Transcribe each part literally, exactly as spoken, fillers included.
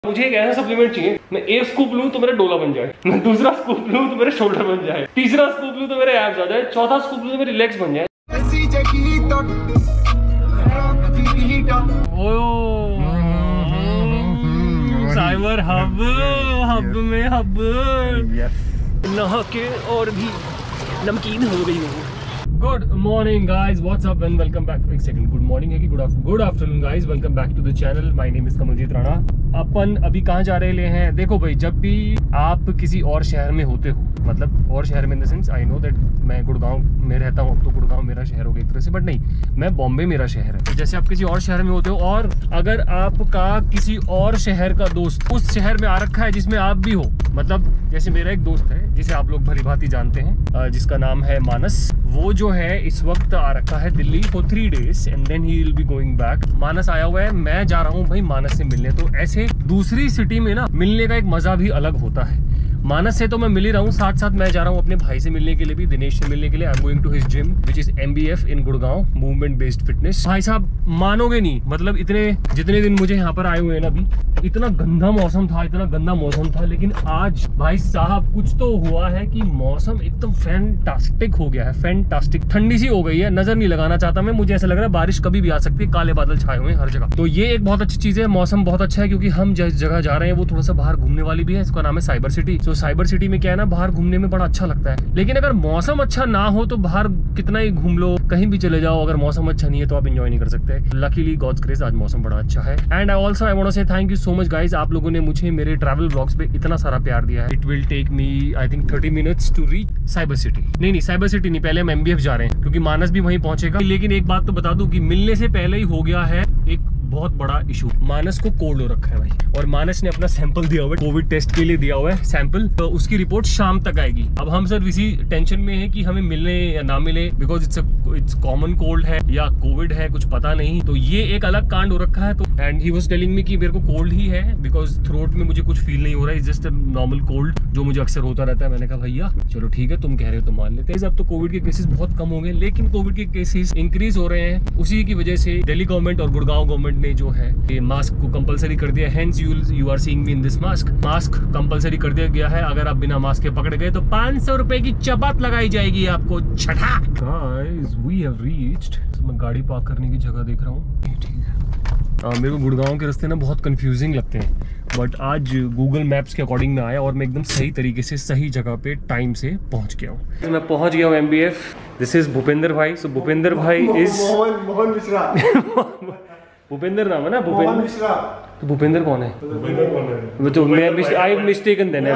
मुझे एक ऐसा सप्लीमेंट चाहिए, मैं एक स्कूप लूं तो मेरा डोला बन जाए, मैं दूसरा स्कूप लूं तो मेरे शोल्डर बन जाए, तीसरा स्कूप लूं तो मेरे एब्स आ जाए, चौथा स्कूप लूं तो मेरी लेग्स बन जाए। साइबर हब, हब में हब नहा के और भी नमकीन हो गई हूँ। Good morning guys, what's up and welcome back. एक सेकंड, गुड मॉर्निंग है कि good afternoon? Good afternoon guys, welcome back to the channel. My name is Kamaljeet Rana. अपन अभी कहाँ जा रहे हैं? देखो भाई, जब भी आप किसी और शहर में होते हो, मतलब और शहर में in the sense, I know that मैं गुड़गांव में रहता हूँ, तो गुड़गांव मेरा शहर हो गया एक तरह से, बट नहीं, मैं बॉम्बे मेरा शहर है। तो जैसे आप किसी और शहर में होते हो और अगर आपका किसी और शहर का दोस्त उस शहर में आ रखा है जिसमें आप भी हो, मतलब जैसे मेरा एक दोस्त है जिसे आप लोग भली भांति जानते हैं, जिसका नाम है मानस। वो जो है इस वक्त आ रखा है Delhi for three days and then he will be going back. Manas आया हुआ है, मैं जा रहा हूँ भाई मानस से मिलने। तो ऐसे दूसरी सिटी में ना मिलने का एक मजा भी अलग होता है। मानस से तो मैं मिल ही रहा हूँ, साथ साथ मैं जा रहा हूँ अपने भाई से मिलने के लिए भी, दिनेश से मिलने के लिए। I am going to his gym which is M B F in Gurgaon, movement based fitness. भाई साहब मानोगे नहीं, मतलब इतने जितने दिन मुझे यहाँ पर आए हुए हैं ना, अभी इतना गंदा मौसम था, इतना गंदा मौसम था, लेकिन आज भाई साहब कुछ तो हुआ है कि मौसम एकदम फैंटास्टिक हो गया है। फैंटास्टिक ठंडी सी हो गई है, नजर नहीं लगाना चाहता मैं, मुझे ऐसा लग रहा है बारिश कभी भी आ सकती है, काले बादल छाए हुए हैं हर जगह। तो ये एक बहुत अच्छी चीज है, मौसम बहुत अच्छा है, क्योंकि हम जिस जगह जा रहे हैं वो थोड़ा सा बाहर घूमने वाली भी है। इसका नाम है साइबर सिटी। तो साइबर सिटी में क्या है ना, बाहर घूमने में बड़ा अच्छा लगता है, लेकिन अगर मौसम अच्छा ना हो तो बाहर कितना ही घूम लो, कहीं भी चले जाओ, अगर मौसम अच्छा नहीं है तो आप एंजॉय नहीं कर सकते। लकीली गॉड्स ग्रेस आज मौसम बड़ा अच्छा है। And I also I want to say thank you so much guys, आप लोगों ने मुझे मेरे ट्रैवल ब्लॉग्स पे इतना सारा प्यार दिया है। It will take me I think thirty minutes to reach cyber city. नहीं नहीं, साइबर सिटी नहीं, पहले हम एम बी एफ जा रहे हैं, क्योंकि मानस भी वहीं पहुंचेगा। लेकिन एक बात तो बता दूं कि मिलने से पहले ही हो गया है एक बहुत बड़ा इशू। मानस को कोल्ड हो रखा है भाई, और मानस ने अपना सैंपल दिया हुआ है, कोविड टेस्ट के लिए दिया हुआ है सैंपल, तो उसकी रिपोर्ट शाम तक आएगी। अब हम सर इसी टेंशन में है कि हमें मिलने या ना मिले, because it's it's common cold है या कोविड है, कुछ पता नहीं। तो ये एक अलग कांड हो रखा है। तो and he was telling me कि मेरे को कोल्ड ही है, बिकॉज थ्रोट में मुझे कुछ फील नहीं हो रहा है, जस्ट नॉर्मल कोल्ड जो मुझे अक्सर होता रहता है। मैंने कहा भैया चलो ठीक है, तुम कह रहे हो तो मान लेते हैं। अब तो कोविड के केसेस बहुत कम हो गए, लेकिन कोविड के केसेस इंक्रीज हो रहे हैं। उसी की वजह से दिल्ली गवर्नमेंट और गुड़गांव गवर्नमेंट ने जो है मास्क को कंपलसरी कर दिया। Hence you you are seeing me in this mask. Mask compulsory कर दिया गया है, अगर आप बिना मास्क के पकड़ गए तो पाँच सौ रुपए की चपात लगाई जाएगी आपको। छठा गाइस, वी हैव रीच्ड। मैं गाड़ी पार्क करने की जगह देख रहा हूँ, ठीक है। आ, मेरे को गुड़गांव के रास्ते ना बहुत कंफ्यूजिंग लगते हैं, बट आज गूगल मैप्स के अकॉर्डिंग में आया और मैं एकदम सही तरीके से सही जगह पे टाइम से पहुंच गया हूँ। मैं पहुंच गया हूँ M B F. This is Bhupendra भाई। सो भूपेंद्र भाई इज मोहन मोहन मिश्रा। भूपेंद्र नाम है ना? भूपेंद्र मिश्रा। तो भूपेंद्र कौन है? भूपेंद्र कौन है? तो मैं आई मिस्टेकन देन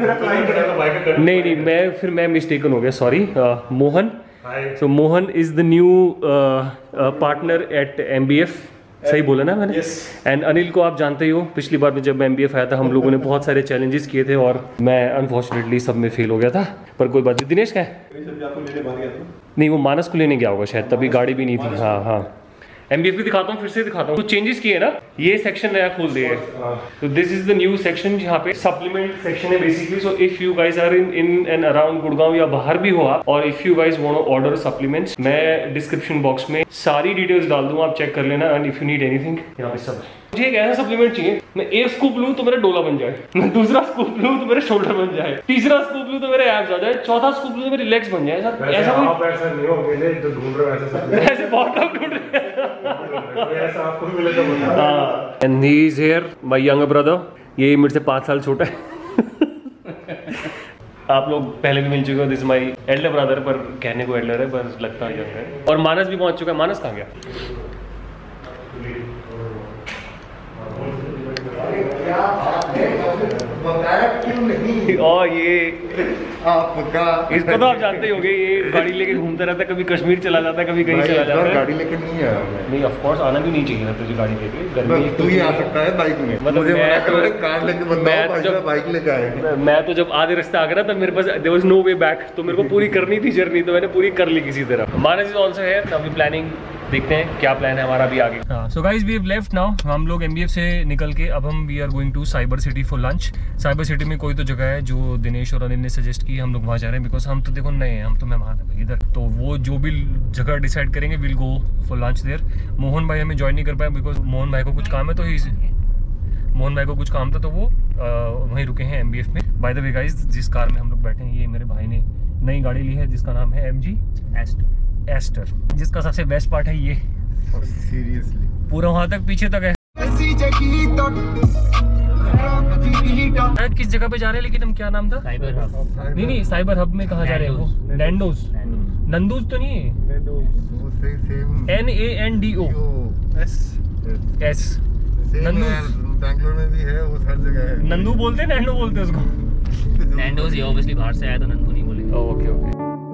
नहीं नहीं मैं फिर मैं मिस्टेकन हो गया, sorry. Mohan, so Mohan is the new partner at M B F. सही बोला ना मैंने? And yes. अनिल को आप जानते ही हो, पिछली बार में जब एम बी एफ आया था हम लोगों ने बहुत सारे चैलेंजेस किए थे और मैं अनफॉर्चुनेटली सब में फेल हो गया था, पर कोई बात नहीं। दिनेश का है? नहीं, वो मानस को लेने गया होगा शायद, तभी गाड़ी भी नहीं थी। हाँ हाँ, एम बी एफ भी दिखाता हूँ, फिर से दिखाता हूँ। तो चेंजेस किए ना, ये सेक्शन नया खोल दिया है। तो this is the new section, जहाँ पे सप्लीमेंट सेक्शन है basically. So if you guys are in in and around Gurgaon या बाहर भी हो आप, और if you guys want to order supplements, मैं डिस्क्रिप्शन बॉक्स में सारी डिटेल्स डाल दूंगा, आप चेक कर लेना। And if you need anything, यहाँ पे सब है। मुझे एक ऐसा सप्लीमेंट चाहिए, मैं एक स्कूप लूं तो मेरा डोला बन जाए, मैं दूसरा स्कूप लूं तो मेरे शोल्डर बन जाए, तीसरा स्कूप लूं तो मेरे एब्स आ जाए, चौथा स्कूप लूं तो मेरी लेग्स बन जाए। सर ऐसा कोई ऐसा नहीं हो, मेरे जो ढूंढ रहे हो ऐसा सब ऐसे बहुत लोग ढूंढ रहे हैं। ऐसा आपको भी मिलेगा बता। हां, and he is here my younger brother. ये मेरे से पाँच साल छोटा है। आप लोग पहले भी मिल चुके हो। दिस माय एल्डर ब्रदर, पर कहने को एल्डर है पर लगता है यंग है। और मानस भी पहुंच चुका है। मानस कहाँ गया? और ये आपका इसको तो आप जानते ही होंगे, ये गाड़ी लेके घूमता रहता है, कभी कश्मीर चला जाता है, कभी कहीं चला जाता है। गाड़ी लेके नहीं आया मैं। नहीं, ऑफ कोर्स आना भी नहीं चाहिए तुझे गाड़ी लेके। गर्मी तू ही आ सकता है बाइक में, मतलब मुझे मैं तो कार लेके बंदा जब बाइक लेके आया। मैं तो जब आधे रास्ते आ गया ना, तब मेरे पास there was no way back, तो मेरे को पूरी करनी थी जर्नी, तो मैंने पूरी कर ली किसी तरह। Manas is also here. अभी प्लानिंग देखते हैं क्या प्लान है हमारा भी आगे। हाँ, so guys we have left now. हम लोग एम बी एफ से निकल के अब हम we are going to cyber city for lunch. Cyber city में कोई तो जगह है जो दिनेश और अनिल ने सजेस्ट की, हम लोग वहाँ जा रहे हैं, बिकॉज हम तो देखो नए हैं, हम तो मेहमान हैं भाई इधर। तो वो जो भी जगह डिसाइड करेंगे will go for lunch there. Mohan भाई हमें ज्वाइन नहीं कर पाए, बिकॉज मोहन भाई को कुछ काम है, तो ही मोहन भाई को कुछ काम था तो वो आ, वहीं रुके हैं एमबीएफ में। बाय द वे गाइस, जिस कार में हम लोग बैठे हैं ये मेरे भाई ने नई गाड़ी ली है जिसका नाम है एमजी एस्टर एस्टर जिसका सबसे बेस्ट पार्ट है ये सीरियसली पूरा वहां तक पीछे तक है। किस जगह पे जा रहे हैं लेकिन हम, क्या नाम था? Cyber hub. नहीं नहीं साइबर हब में कहाँ जा रहे हैं वो? नैंडोज। नंदूज तो नहीं है? N A N D O S S Bangalore में भी है, वो हर जगह है। नंदू बोलते हैं, नैंडो बोलते हैं उसको। नैंडोज ये ऑब्वियसली बाहर से आया तो नंदू नहीं बोलेंगे। Okay okay.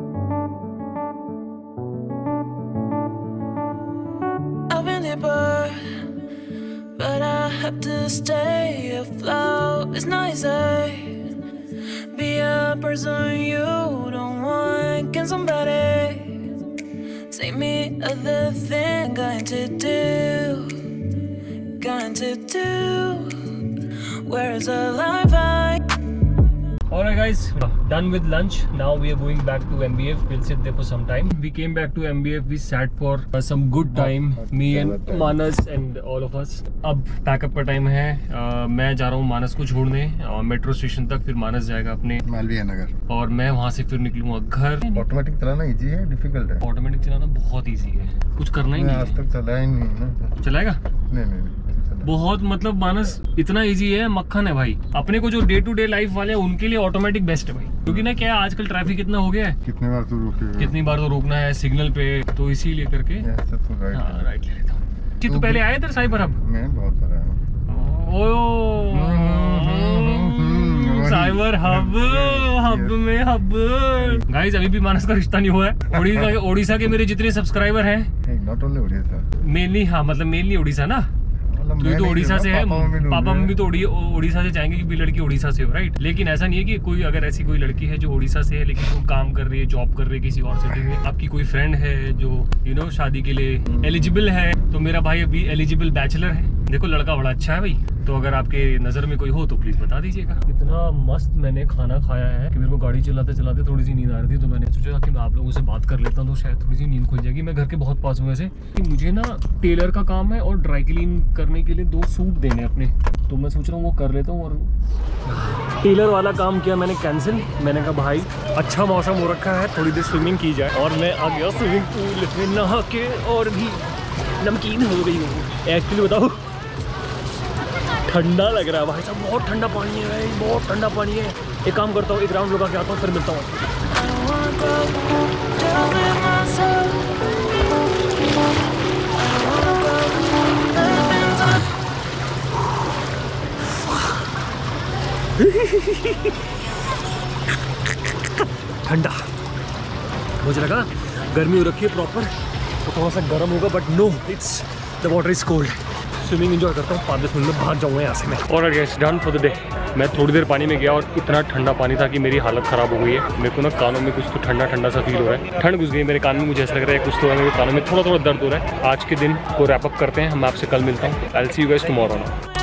But I have to stay afloat. It's not easy. Be a person you don't want. Can somebody take me other thing? Going to do, going to do. Where's the life I? Alright guys, done with lunch. Now we are going back to M B F. We'll sit there for some time. We came back to M B F. We sat for uh, some good time. Me and Manas and all of us. अब pack up का time है। uh, मैं जा रहा हूँ मानस को छोड़ने और मेट्रो स्टेशन तक, फिर मानस जाएगा अपने मालवीय नगर और मैं वहाँ से फिर निकलूंगा घर। ऑटोमेटिक चलाना इजी है, डिफिकल्ट है? ऑटोमेटिक चलाना बहुत इजी है, कुछ करना ही नहीं। आज तक चलाया ही नहीं ना। चलाएगा? नहीं नहीं, नहीं बहुत, मतलब मानस इतना इजी है, मक्खन है भाई। अपने को जो डे टू डे लाइफ वाले हैं उनके लिए ऑटोमेटिक बेस्ट है भाई, क्योंकि ना क्या आजकल ट्रैफिक इतना हो गया है, कितनी बार तो रुके कितनी बार तो रुकना है सिग्नल पे, तो इसीलिए करके ऐसा तो राइट हाँ राइट ले लेता हूँ। तू पहले आया इधर साइबर हब? मैं बहुत बार आया हूँ। ओ साइबर हब, हब में हब। गाइस अभी भी मानस का रिश्ता नहीं हुआ है। ओडिशा ओडिशा के मेरे जितने सब्सक्राइबर हैं, नॉट ओनली ओडिशा, मेनली हाँ मतलब मेनली ओडिशा ना, तू तो उड़ीसा से है, पापा मम्मी तो उड़ीसा से चाहेंगे कि लड़की उड़ीसा से हो, राइट। लेकिन ऐसा नहीं है कि कोई अगर ऐसी कोई लड़की है जो उड़ीसा से है लेकिन वो काम कर रही है, जॉब कर रही है किसी और सिटी में, आपकी कोई फ्रेंड है जो यू नो शादी के लिए एलिजिबल है, तो मेरा भाई अभी एलिजिबल बैचलर है। देखो लड़का बड़ा अच्छा है भाई, तो अगर आपके नज़र में कोई हो तो प्लीज़ बता दीजिएगा। इतना मस्त मैंने खाना खाया है कि मेरे को गाड़ी चलाते चलाते थोड़ी सी नींद आ रही थी, तो मैंने सोचा कि मैं आप लोगों से बात कर लेता हूँ तो शायद थोड़ी सी नींद खुल जाएगी। मैं घर के बहुत पास हूँ वैसे, कि मुझे ना टेलर का काम है और ड्राई क्लीन करने के लिए दो सूट देने अपने, तो मैं सोच रहा हूँ वो कर लेता हूँ। और टेलर वाला काम किया मैंने कैंसिल। मैंने कहा भाई अच्छा मौसम हो रखा है, थोड़ी देर स्विमिंग की जाए, और मैं आ गया स्विमिंग पूल में नहा के और भी नमकीन हो गई हूँ। एक्चुअली बताओ ठंडा लग रहा है भाई साहब, बहुत ठंडा पानी है भाई, बहुत ठंडा पानी है। एक काम करता हूँ, एक राउंड लगा के आता हूँ, फिर मिलता हूँ। ठंडा, मुझे लगा गर्मी हो रखी है प्रॉपर तो थोड़ा सा गर्म होगा, but no, it's the water is cold. Swimming enjoy करता हूँ, पाँच दस मिनट में भाग जाऊँगा यहाँ से मैं। और guys done for the day. मैं थोड़ी देर पानी में गया और इतना ठंडा पानी था कि मेरी हालत ख़राब हो गई है। मेरे को ना कानों में कुछ तो ठंडा ठंडा सा फील हो रहा है, ठंड घुस गई मेरे कान में, मुझे ऐसा लग रहा है कुछ तो है मेरे कानों में, थोड़ा थोड़ा दर्द हो रहा है। आज के दिन को रैप अप करते हैं, मैं आपसे कल मिलता हूँ। I will see you guys tomorrow.